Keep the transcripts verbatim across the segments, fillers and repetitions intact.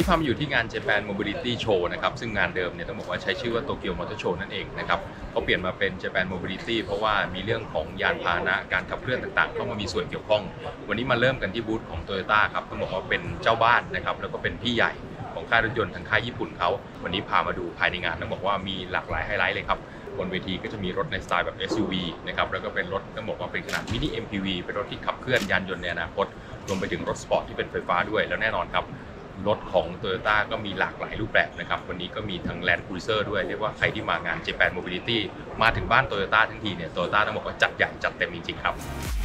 พามาอยู่ที่งาน Japan Mobility Show นะครับซึ่งงานเดิมเนี่ยต้องบอกว่าใช้ชื่อว่า Tokyo Motor Show นั่นเองนะครับเขาเปลี่ยนมาเป็น Japan Mobility เพราะว่ามีเรื่องของยานพาหนะการขับเคลื่อนต่างๆเข้ามามีส่วนเกี่ยวข้องวันนี้มาเริ่มกันที่บูธของ Toyota ครับต้องบอกว่าเป็นเจ้าบ้านนะครับแล้วก็เป็นพี่ใหญ่ของค่ายรถยนต์ทางค่ายญี่ปุ่นเขาวันนี้พามาดูภายในงานต้องบอกว่ามีหลากหลายไฮไลท์เลยครับบนเวทีก็จะมีรถในสไตล์แบบ เอส ยู วี นะครับแล้วก็เป็นรถต้องบอกว่าเป็นขนาดมินิ เอ็ม พี วี เป็นรถที่ขับเคลื่อนยานยนต์ในอนาคตรวมไปถึงรถสปอร์ตที่เป็นไฟฟ้าด้วยแล้วแน่นอนครับรถของ Toyota ก็มีหลากหลายรูปแบบนะครับวันนี้ก็มีทั้ง Land Cruiser ด้วยเรียกว่าใครที่มางาน Japan Mobility มาถึงบ้าน Toyota ทั้งทีเนี่ย Toyota ต้องบอกว่าจัดใหญ่จัดเต็มจริงๆครับ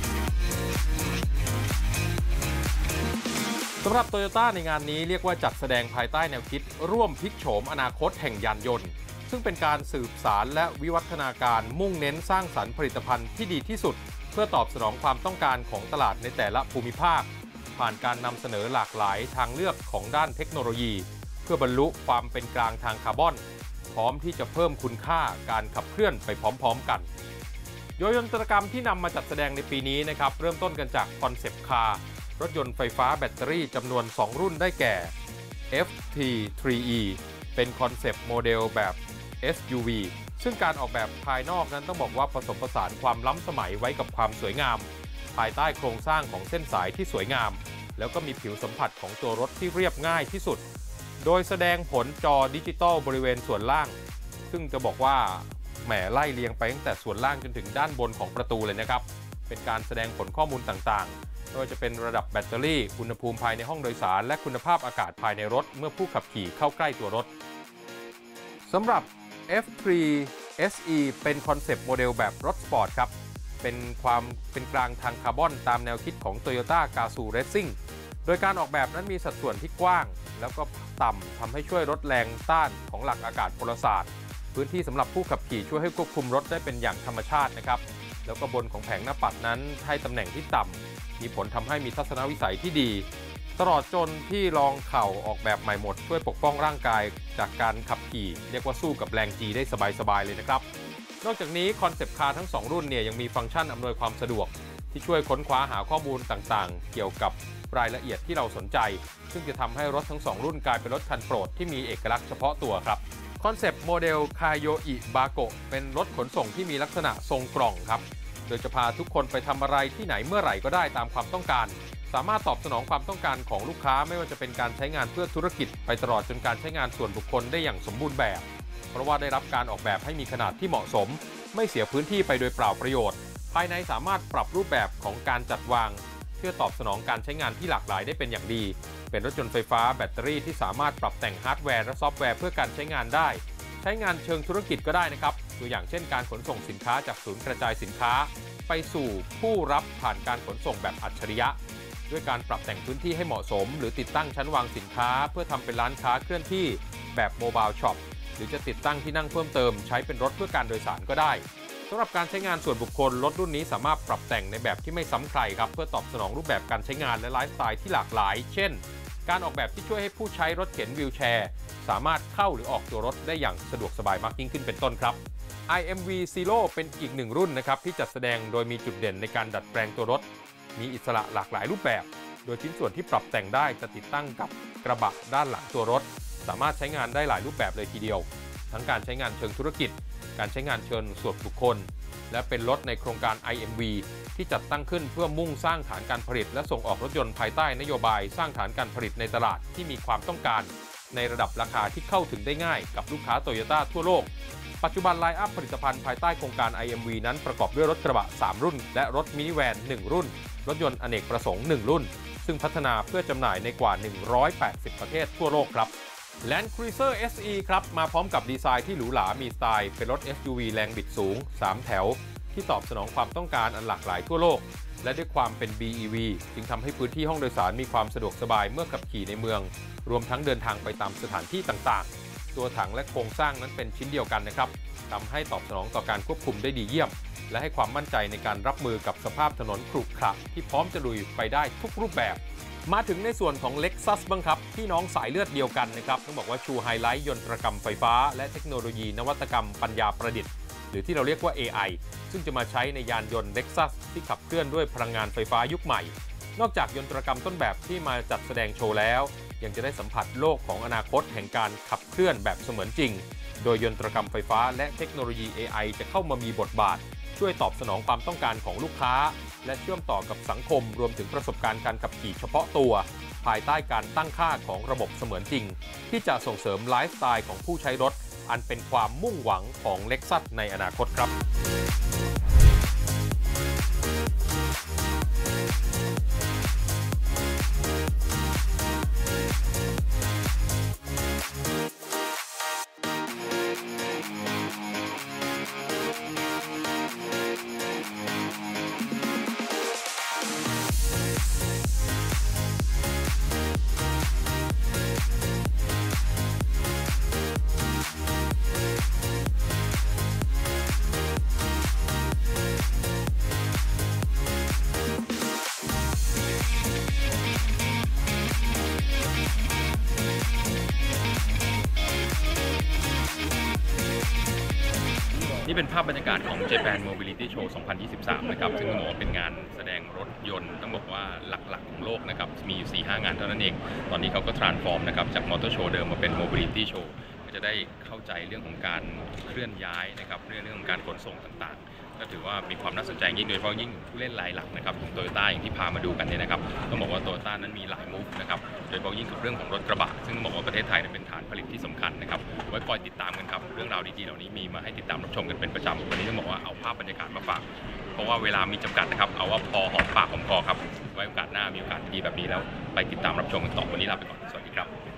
สำหรับ Toyota ในงานนี้เรียกว่าจัดแสดงภายใต้แนวคิดร่วมพลิกโฉมอนาคตแห่งยานยนต์ซึ่งเป็นการสืบสารและวิวัฒนาการมุ่งเน้นสร้างสรรค์ผลิตภัณฑ์ที่ดีที่สุดเพื่อตอบสนองความต้องการของตลาดในแต่ละภูมิภาคผ่านการนำเสนอหลากหลายทางเลือกของด้านเทคโนโลยีเพื่อบรรลุความเป็นกลางทางคาร์บอนพร้อมที่จะเพิ่มคุณค่าการขับเคลื่อนไปพร้อมๆกันโดยยนตรกรรมที่นำมาจัดแสดงในปีนี้นะครับเริ่มต้นกันจากคอนเซปต์คาร์รถยนต์ไฟฟ้าแบตเตอรี่จำนวนสองรุ่นได้แก่ เอฟ ที ทรี อี เป็นคอนเซปต์โมเดลแบบ เอส ยู วี ซึ่งการออกแบบภายนอกนั้นต้องบอกว่าผสมผสานความล้ำสมัยไว้กับความสวยงามภายใต้โครงสร้างของเส้นสายที่สวยงามแล้วก็มีผิวสัมผัสของตัวรถที่เรียบง่ายที่สุดโดยแสดงผลจอดิจิตอลบริเวณส่วนล่างซึ่งจะบอกว่าแหมไล่เรียงไปตั้งแต่ส่วนล่างจนถึงด้านบนของประตูเลยนะครับเป็นการแสดงผลข้อมูลต่างๆไม่ว่าจะเป็นระดับแบตเตอรี่อุณหภูมิภายในห้องโดยสารและคุณภาพอากาศภายในรถเมื่อผู้ขับขี่เข้าใกล้ตัวรถสำหรับ เอฟ ทรี เอส อี เป็นคอนเซปต์โมเดลแบบรถสปอร์ตครับเป็นความเป็นกลางทางคาร์บอนตามแนวคิดของ Toyota Gazoo Racing โดยการออกแบบนั้นมีสัดส่วนที่กว้างแล้วก็ต่ำทำให้ช่วยลดแรงต้านของหลักอากาศพลศาสตร์พื้นที่สำหรับผู้ขับขี่ช่วยให้ควบคุมรถได้เป็นอย่างธรรมชาตินะครับแล้วก็บนของแผงหน้าปัดนั้นให้ตำแหน่งที่ต่ำมีผลทำให้มีทัศนวิสัยที่ดีตลอดจนที่รองเข่าออกแบบใหม่หมดช่วยปกป้องร่างกายจากการขับขี่เรียกว่าสู้กับแรง G ได้สบายๆเลยนะครับนอกจากนี้คอนเซปต์คาร์ทั้งสองรุ่นเนี่ยยังมีฟังก์ชันอำนวยความสะดวกที่ช่วยค้นคว้าหาข้อมูลต่างๆเกี่ยวกับรายละเอียดที่เราสนใจซึ่งจะทำให้รถทั้งสองรุ่นกลายเป็นรถคันโปรดที่มีเอกลักษณ์เฉพาะตัวครับคอนเซปต์โมเดลคาโยอิบาโกะเป็นรถขนส่งที่มีลักษณะทรงกล่องครับโดยจะพาทุกคนไปทำอะไรที่ไหนเมื่อไหร่ก็ได้ตามความต้องการสามารถตอบสนองความต้องการของลูกค้าไม่ว่าจะเป็นการใช้งานเพื่อธุรกิจไปตลอดจนการใช้งานส่วนบุคคลได้อย่างสมบูรณ์แบบเพราะว่าได้รับการออกแบบให้มีขนาดที่เหมาะสมไม่เสียพื้นที่ไปโดยเปล่าประโยชน์ภายในสามารถปรับรูปแบบของการจัดวางเพื่อตอบสนองการใช้งานที่หลากหลายได้เป็นอย่างดีเป็นรถยนต์ไฟฟ้าแบตเตอรี่ที่สามารถปรับแต่งฮาร์ดแวร์และซอฟต์แวร์เพื่อการใช้งานได้ใช้งานเชิงธุรกิจก็ได้นะครับตัวอย่างเช่นการขนส่งสินค้าจากศูนย์กระจายสินค้าไปสู่ผู้รับผ่านการขนส่งแบบอัจฉริยะด้วยการปรับแต่งพื้นที่ให้เหมาะสมหรือติดตั้งชั้นวางสินค้าเพื่อทำเป็นร้านค้าเคลื่อนที่แบบโมบายช็อปหรือจะติดตั้งที่นั่งเพิ่มเติมใช้เป็นรถเพื่อการโดยสารก็ได้สำหรับการใช้งานส่วนบุคคลรถรุ่นนี้สามารถปรับแต่งในแบบที่ไม่ซ้ำใครครับเพื่อตอบสนองรูปแบบการใช้งานและไลฟ์สไตล์ที่หลากหลายเช่นการออกแบบที่ช่วยให้ผู้ใช้รถเข็นวีลแชร์สามารถเข้าหรือออกตัวรถได้อย่างสะดวกสบายมากยิ่งขึ้นเป็นต้นครับ ไอ เอ็ม วี Zero เป็นอีกหนึ่งรุ่นนะครับที่จัดแสดงโดยมีจุดเด่นในการดัดแปลงตัวรถมีอิสระหลากหลายรูปแบบโดยชิ้นส่วนที่ปรับแต่งได้จะติดตั้งกับกระบะด้านหลังตัวรถสามารถใช้งานได้หลายรูปแบบเลยทีเดียวทั้งการใช้งานเชิงธุรกิจการใช้งานเชิงส่วนบุคคลและเป็นรถในโครงการ ไอ เอ็ม วี ที่จัดตั้งขึ้นเพื่อมุ่งสร้างฐานการผลิตและส่งออกรถยนต์ภายใต้นโยบายสร้างฐานการผลิตในตลาดที่มีความต้องการในระดับราคาที่เข้าถึงได้ง่ายกับลูกค้า Toyota ทั่วโลกปัจจุบันไลน์อัพผลิตภัณฑ์ภายใต้โครงการ ไอ เอ็ม วี นั้นประกอบด้วยรถกระบะสามรุ่นและรถมินิแวนหนึ่งรุ่นรถยนต์อเนกประสงค์หนึ่งรุ่นซึ่งพัฒนาเพื่อจำหน่ายในกว่าหนึ่งร้อยแปดสิบประเทศทั่วโลกครับ Land Cruiser เอส อี ครับมาพร้อมกับดีไซน์ที่หรูหรามีสไตล์เป็นรถ เอส ยู วี แรงบิดสูงสามแถวที่ตอบสนองความต้องการอันหลากหลายทั่วโลกและด้วยความเป็น บี อี วี จึงทำให้พื้นที่ห้องโดยสารมีความสะดวกสบายเมื่อขับขี่ในเมืองรวมทั้งเดินทางไปตามสถานที่ต่างๆตัวถังและโครงสร้างนั้นเป็นชิ้นเดียวกันนะครับทำให้ตอบสนองต่อการควบคุมได้ดีเยี่ยมและให้ความมั่นใจในการรับมือกับสภาพถนนขรุขระที่พร้อมจะลุยไปได้ทุกรูปแบบมาถึงในส่วนของ Lexus บ้างครับพี่น้องสายเลือดเดียวกันนะครับต้องบอกว่าชูไฮไลท์ยนตรกรรมไฟฟ้าและเทคโนโลยีนวัตกรรมปัญญาประดิษฐ์หรือที่เราเรียกว่า เอ ไอ ซึ่งจะมาใช้ในยานยนต์ Lexus ที่ขับเคลื่อนด้วยพลังงานไฟฟ้ายุคใหม่นอกจากยนตรกรรมต้นแบบที่มาจัดแสดงโชว์แล้วยังจะได้สัมผัสโลกของอนาคตแห่งการขับเคลื่อนแบบเสมือนจริงโดยยนตรกรรมไฟฟ้าและเทคโนโลยี เอ ไอ จะเข้ามามีบทบาทช่วยตอบสนองความต้องการของลูกค้าและเชื่อมต่อกับสังคมรวมถึงประสบการณ์การขับขี่เฉพาะตัวภายใต้การตั้งค่าของระบบเสมือนจริงที่จะส่งเสริมไลฟ์สไตล์ของผู้ใช้รถอันเป็นความมุ่งหวังของ Lexus ในอนาคตครับนี่เป็นภาพบรรยากาศของ Japan Mobility Show สองพันยี่สิบสาม นะครับซึ่งต้องบอกว่าเป็นงานแสดงรถยนต์ต้องบอกว่าหลักๆของโลกนะครับมีอยู่ สี่ห้า งานเท่านั้นเองตอนนี้เขาก็ transform นะครับจาก Motor Show เดิมมาเป็น Mobility Show ก็จะได้เข้าใจเรื่องของการเคลื่อนย้ายนะครับเรื่องของการขนส่งต่างๆก็ถือว่ามีความน่าสนใจยิ่งโดยเฉพาะยิ่งผู้เล่นรายหลักนะครับของ Toyota อย่างที่พามาดูกันเนี่ยนะครับต้องบอกว่า Toyota นั้นมีหลายมุกนะครับโดยเฉพาะยิ่งกับเรื่องของรถกระบะซึ่งต้องบอกว่าประเทศไทยเป็นฐานผลิตที่สำคัญนะครับไว้คอยติดตามกันครับเรื่องราวดีๆเหล่านี้มีมาให้ติดตามรับชมกันเป็นประจำวันนี้ต้องบอกว่าเอาภาพบรรยากาศมาฝากเพราะว่าเวลามีจำกัดนะครับเอาว่าพอหอมปากหอมคอครับไว้โอกาสหน้ามีโอกาสดีแบบนี้แล้วไปติดตามรับชมกันต่อวันนี้ลาไปก่อนสวัสดีครับ